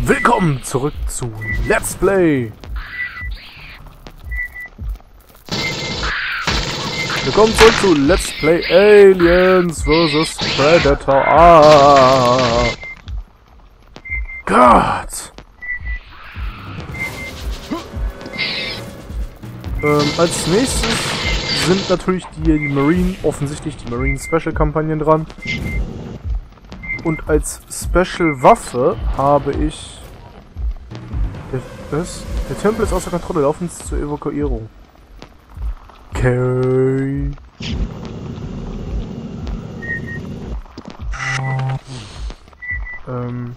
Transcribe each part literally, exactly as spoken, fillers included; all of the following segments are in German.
Willkommen zurück zu Let's Play. Willkommen zurück zu Let's Play Aliens versus. Predator. Ah. Gott. Ähm, als nächstes sind natürlich die, die Marine, offensichtlich die Marine Special Kampagnen dran. Und als Special Waffe habe ich... Der, was? Der Tempel ist außer Kontrolle, laufen zur Evakuierung. Okay. Ähm.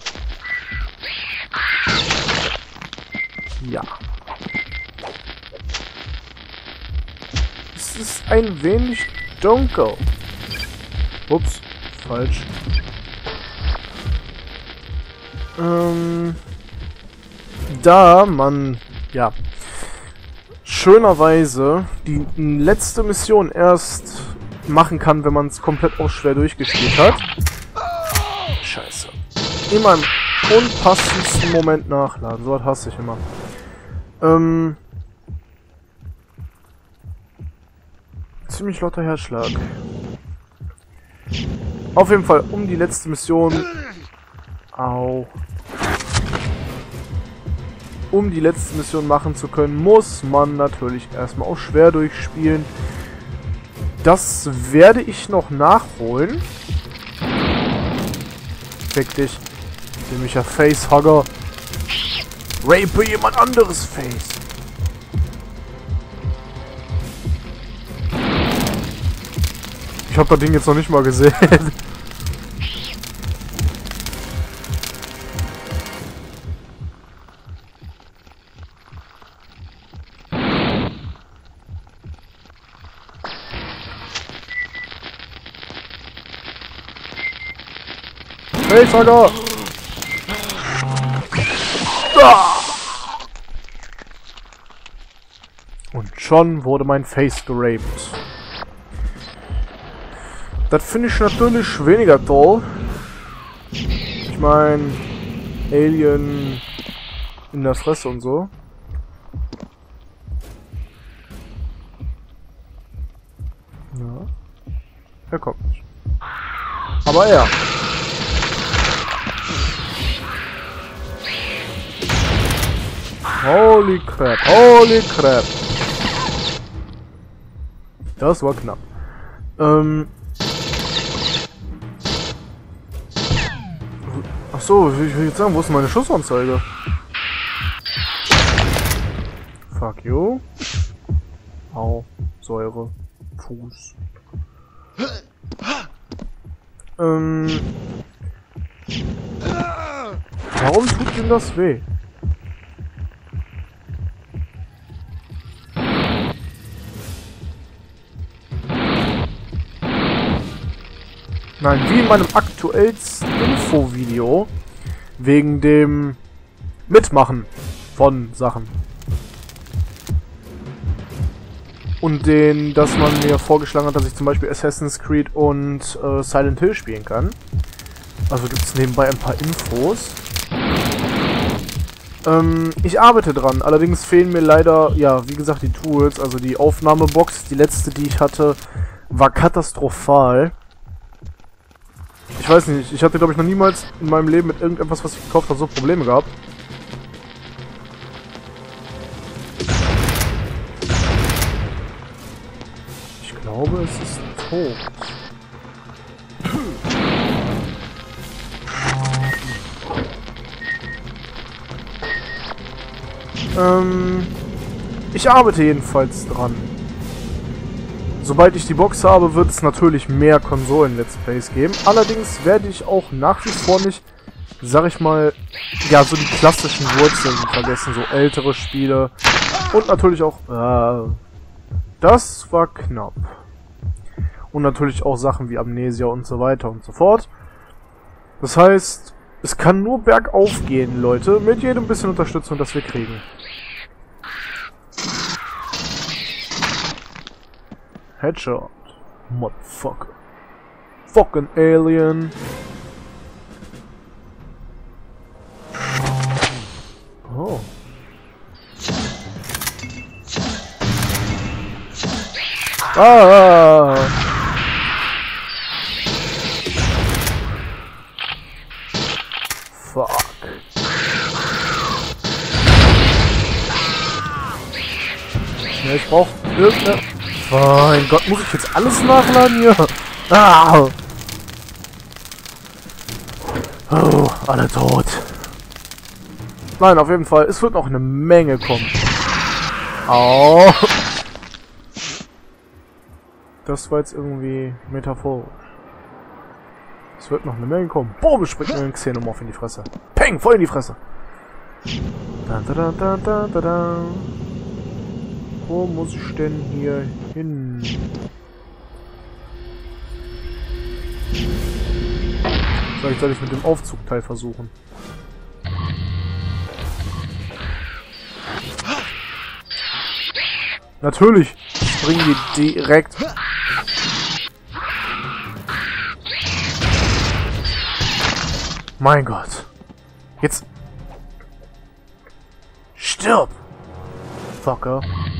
Ja. Es ist ein wenig dunkel. Ups, falsch. Ähm, da man, ja, schönerweise die letzte Mission erst machen kann, wenn man es komplett auch schwer durchgespielt hat. Scheiße. Immer im unpassendsten Moment nachladen. So was hasse ich immer. Ähm, ziemlich lauter Herzschlag. Auf jeden Fall, um die letzte Mission... Au. Um die letzte Mission machen zu können, muss man natürlich erstmal auch schwer durchspielen. Das werde ich noch nachholen. Fick dich. Nämlicher Facehugger. Rape jemand anderes Face. Ich hab das Ding jetzt noch nicht mal gesehen. Facehugger! Ah! Und schon wurde mein Face geraped. Das finde ich natürlich weniger toll. Ich meine, Alien in der Fresse und so. Ja. Er kommt nicht. Aber er. Holy crap, holy crap. Das war knapp. Ähm. Ach so, ich will jetzt sagen, wo ist meine Schussanzeige? Fuck you. Au, Säure. Fuß. Ähm. Warum tut ihm das weh? Nein, wie in meinem aktuellsten Infovideo wegen dem Mitmachen von Sachen. Und den, dass man mir vorgeschlagen hat, dass ich zum Beispiel Assassin's Creed und äh, Silent Hill spielen kann. Also gibt es nebenbei ein paar Infos. Ähm, ich arbeite dran, allerdings fehlen mir leider, ja, wie gesagt, die Tools, also die Aufnahmebox. Die letzte, die ich hatte, war katastrophal. Ich weiß nicht, ich hatte glaube ich noch niemals in meinem Leben mit irgendetwas, was ich gekauft habe, so Probleme gehabt. Ich glaube, es ist tot. Ähm, ich arbeite jedenfalls dran. Sobald ich die Box habe, wird es natürlich mehr Konsolen-Let's Plays geben. Allerdings werde ich auch nach wie vor nicht, sag ich mal, ja, so die klassischen Wurzeln vergessen. So ältere Spiele. Und natürlich auch, äh, das war knapp. Und natürlich auch Sachen wie Amnesia und so weiter und so fort. Das heißt, es kann nur bergauf gehen, Leute, mit jedem bisschen Unterstützung, das wir kriegen. Headshot. Motherfucker. Fucking Alien. Ah! Fuck. Ja, ich brauch irgendeine... Mein Gott, muss ich jetzt alles nachladen hier? Ah! Oh, alle tot. Nein, auf jeden Fall, es wird noch eine Menge kommen. Au! Das war jetzt irgendwie metaphorisch. Es wird noch eine Menge kommen. Boom, springt mir den Xenomorph in die Fresse. Peng, voll in die Fresse. Da, da, da, da, da, da, da. Wo muss ich denn hier hin? Vielleicht soll ich mit dem Aufzugteil versuchen. Natürlich springen die direkt. Mein Gott. Jetzt. Stirb! Fucker.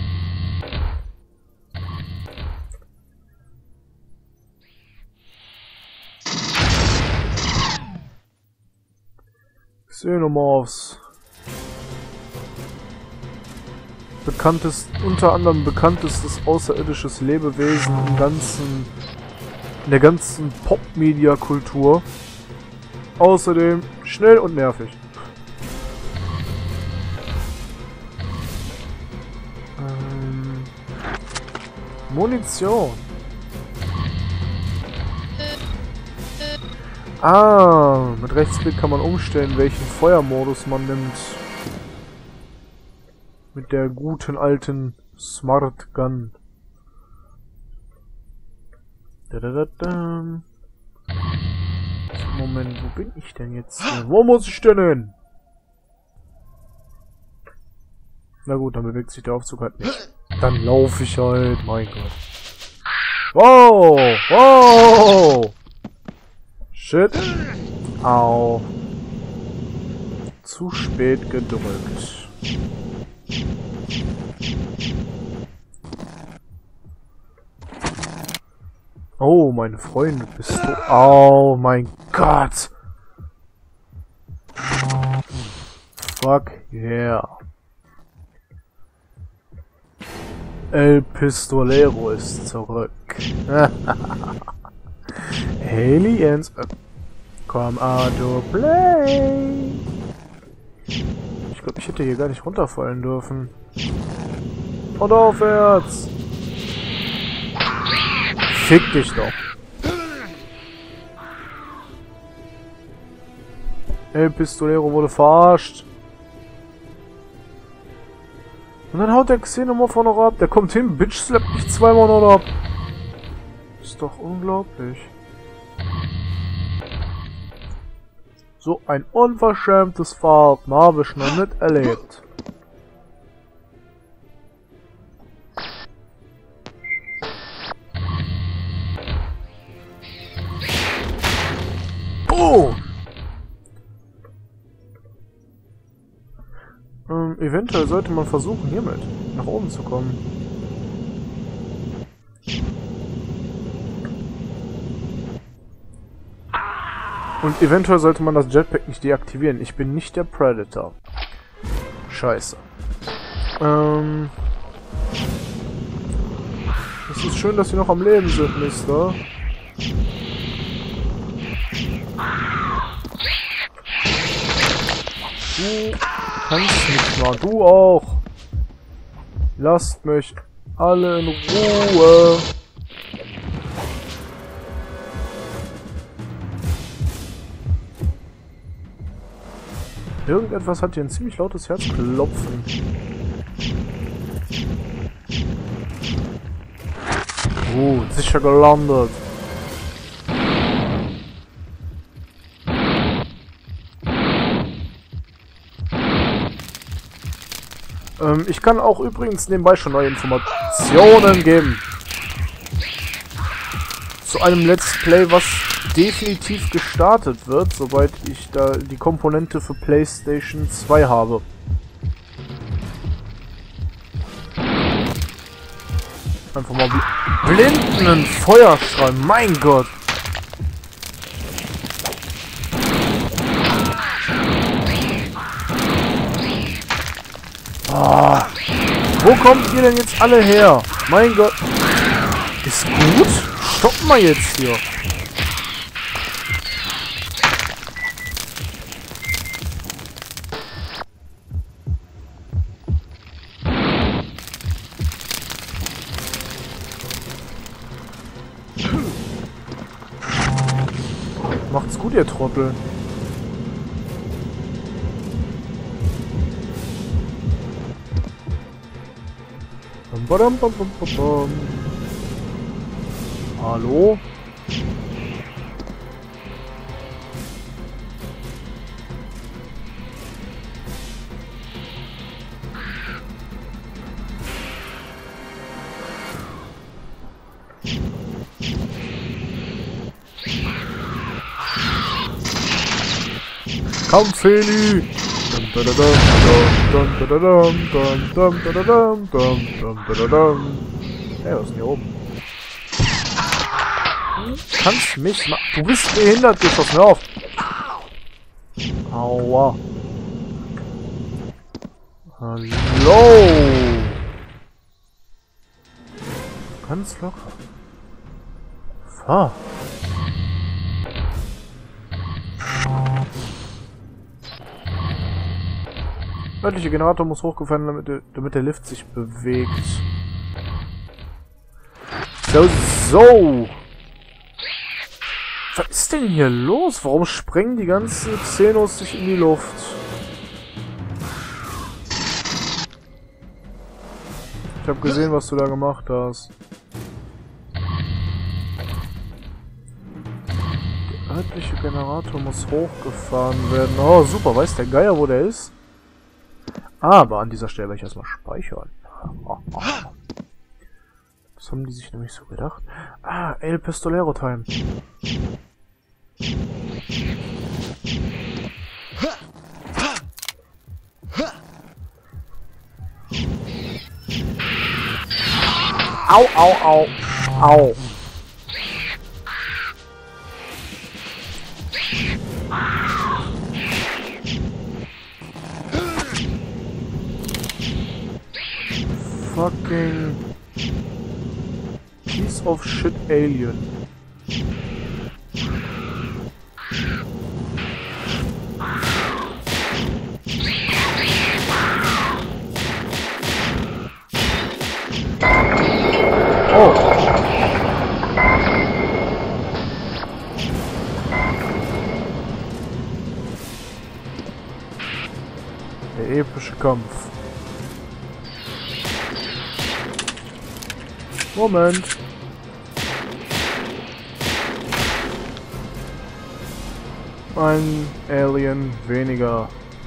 Xenomorphs. Bekanntes, unter anderem bekanntestes außerirdisches Lebewesen im ganzen, in der ganzen Pop-Media-Kultur. Außerdem schnell und nervig. Ähm, Munition. Ah, mit Rechtsklick kann man umstellen, welchen Feuermodus man nimmt. Mit der guten alten Smart Gun. Da, da, da, da. Moment, wo bin ich denn jetzt? Wo muss ich denn hin? Na gut, dann bewegt sich der Aufzug halt nicht. Dann laufe ich halt, mein Gott. Wow! Wow! Shit. Au. Zu spät gedrückt. Oh, meine Freunde, bist du... Oh, mein Gott. Fuck yeah. El Pistolero ist zurück. Aliens, come out to play. Ich glaube, ich hätte hier gar nicht runterfallen dürfen. Und aufwärts. Fick dich doch. El Pistolero wurde verarscht. Und dann haut der Xenomorph noch ab. Der kommt hin, Bitch slappt mich zweimal noch ab. Ist doch unglaublich. So ein unverschämtes Verhalten habe ich noch nicht erlebt. Boom! Ähm, eventuell sollte man versuchen, hiermit nach oben zu kommen. Und eventuell sollte man das Jetpack nicht deaktivieren. Ich bin nicht der Predator. Scheiße. Ähm... Es ist schön, dass sie noch am Leben sind, Mister. Du kannst nicht mal. Du auch. Lasst mich alle in Ruhe. Irgendetwas hat hier ein ziemlich lautes Herzklopfen. Gut, sicher gelandet. Ähm, ich kann auch übrigens nebenbei schon neue Informationen geben. Zu einem Let's Play, was definitiv gestartet wird, sobald ich da die Komponente für PlayStation zwei habe. Einfach mal bl blindenden Feuerstrahl. Mein Gott. Oh. Wo kommt ihr denn jetzt alle her? Mein Gott. Ist gut? Stopp mal jetzt hier. Macht's gut, ihr Trottel. Bam, bam, bam, bam, bam. Hallo? Komm, Feli! Hey, was ist denn hier oben? Du kannst mich ma- Du bist behindert, geh doch mir auf! Aua! Hallo! Ganz locker. Fahr! Örtlicher Generator muss hochgefahren, damit, der, damit der Lift sich bewegt. So, so. Was ist denn hier los? Warum sprengen die ganzen Xenos sich in die Luft? Ich habe gesehen, was du da gemacht hast. Der örtliche Generator muss hochgefahren werden. Oh, super. Weiß der Geier, wo der ist? Aber an dieser Stelle werde ich erstmal speichern. Das haben die sich nämlich so gedacht. Ah, El Pistolero Time. Au, au, au, au. Fucking piece of shit alien. Oh. Der epische Kampf. Moment. Ein Alien weniger.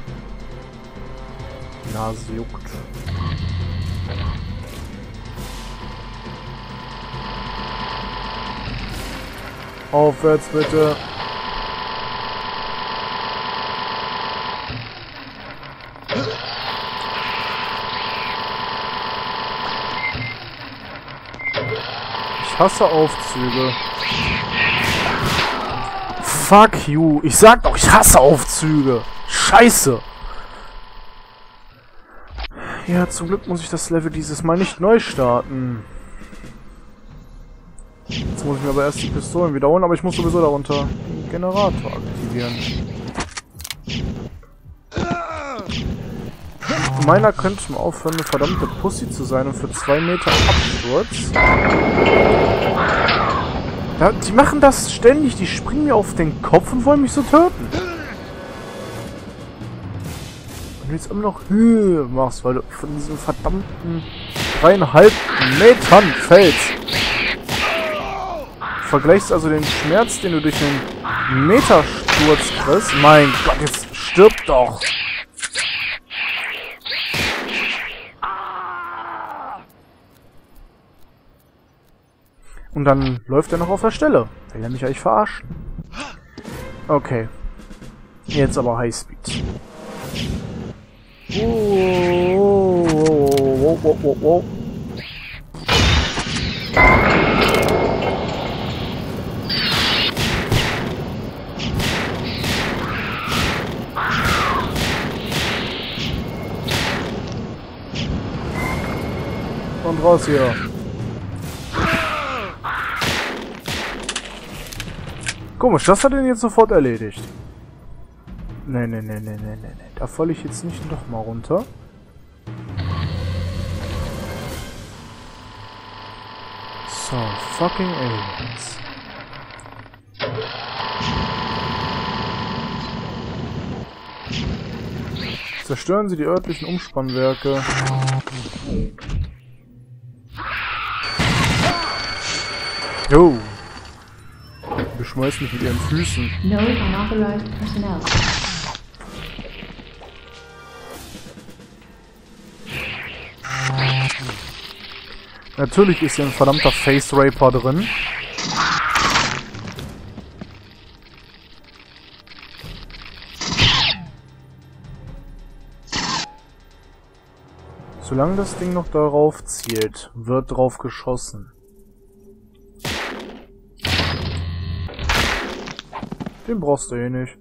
Nase juckt. Aufwärts bitte. Ich hasse Aufzüge. Fuck you. Ich sag doch, ich hasse Aufzüge. Scheiße. Ja, zum Glück muss ich das Level dieses Mal nicht neu starten. Jetzt muss ich mir aber erst die Pistolen wiederholen, aber ich muss sowieso darunter den Generator aktivieren. Meiner könnte mal aufhören, eine verdammte Pussy zu sein und für zwei Meter Absturz. Ja, die machen das ständig, die springen mir auf den Kopf und wollen mich so töten. Und du jetzt immer noch Höhe machst, weil du von diesen verdammten dreieinhalb Metern fällst. Vergleichst also den Schmerz, den du durch einen Metersturz kriegst. Mein Gott, jetzt stirb doch! Und dann läuft er noch auf der Stelle. Will er mich eigentlich verarschen? Okay. Jetzt aber Highspeed. Oh, oh, oh, oh, oh. Und raus hier. Komisch, das hat ihn jetzt sofort erledigt. Nee, nee, nee, nee, nee, nee, nee. Da falle ich jetzt nicht noch mal runter. So, fucking aliens. Zerstören Sie die örtlichen Umspannwerke. Jo. Beschmeißen mich mit ihren Füßen. No unauthorized personnel. Natürlich ist hier ein verdammter Face Raper drin. Solange das Ding noch darauf zielt, wird drauf geschossen. Den brauchst du eh nicht.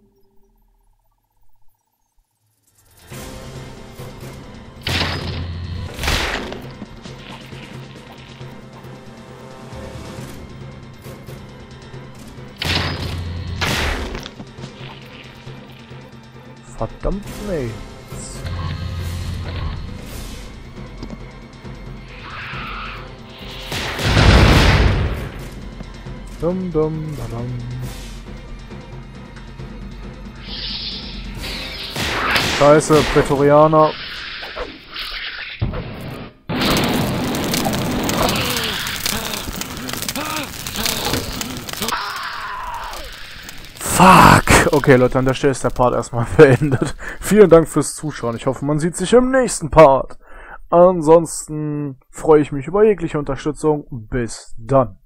Verdammt, nee. Dum dum dum. Scheiße, Prätorianer. Fuck! Okay, Leute, an der Stelle ist der Part erstmal beendet. Vielen Dank fürs Zuschauen. Ich hoffe, man sieht sich im nächsten Part. Ansonsten freue ich mich über jegliche Unterstützung. Bis dann.